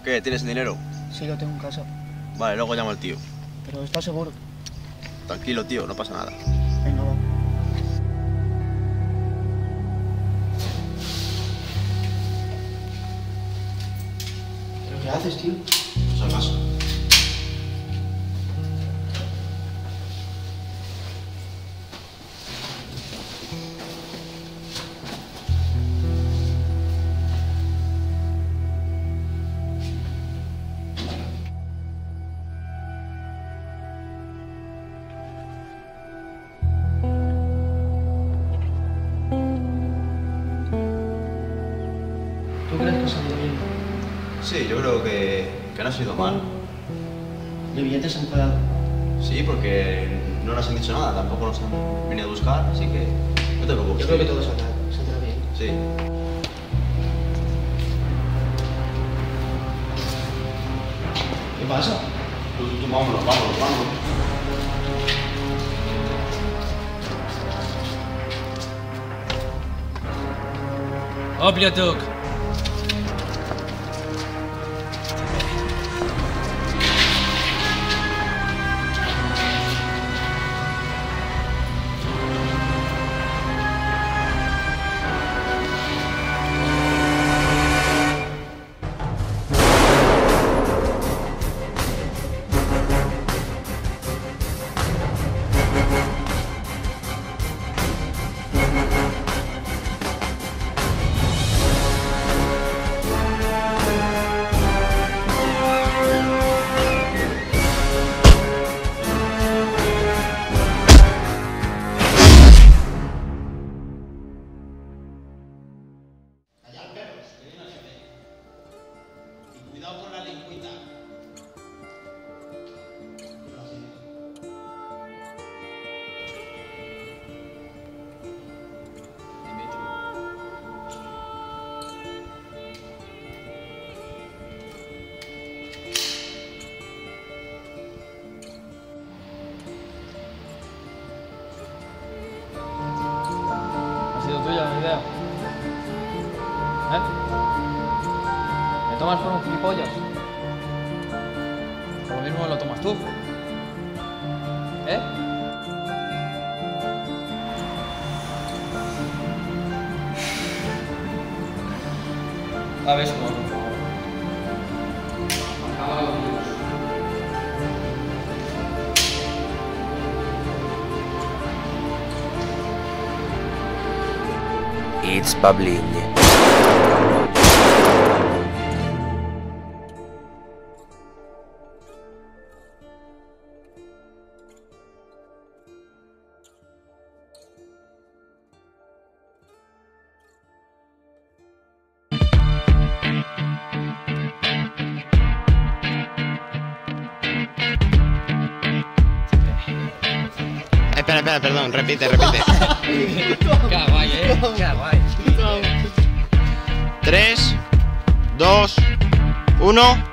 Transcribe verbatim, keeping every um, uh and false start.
¿Qué? ¿Tienes dinero? Sí, lo tengo en casa. Vale, luego llamo al tío. Pero ¿estás seguro? Tranquilo, tío, no pasa nada. Venga, va. ¿Pero qué haces, tío? Pues al caso. ¿Tú crees que ha salido bien? Sí, yo creo que, que no ha sido mal. ¿De billetes han quedado? Sí, porque no nos han dicho nada, tampoco nos han venido a buscar, así que no te preocupes. Yo creo que todo saldrá, saldrá bien. Sí. ¿Qué pasa? Tú, tú, vámonos, vámonos, vámonos. Obliatuk! Cuidado con la lengüita. Ha sido tuya la idea. ¿Eh? ¿Me tomas por un gilipollas? Por lo mismo me lo tomas tú. ¿Eh? A ver, cómo. Acaba los niños. It's Pablini. Espera, espera, perdón, repite, repite. Qué guay, eh. Qué guay. tres, dos, uno.